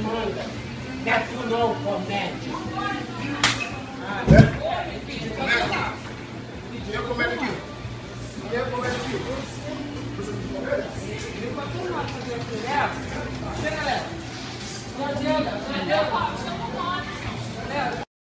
manga. Não é tu não, comédia. Quem é o comédia aqui? Quem é o comédia aqui? Você não comédia? Chega, galera. Não adianta, não adianta.